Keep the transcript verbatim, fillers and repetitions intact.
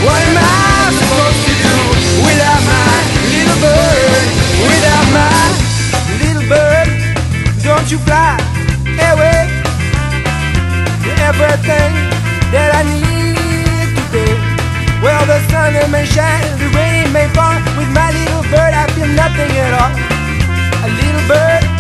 What am I supposed to do without my little bird? Without my little bird? Don't you fly away to everything that I need today. Well, the sun may shine, the rain may fall. With my little bird I feel nothing at all. A little bird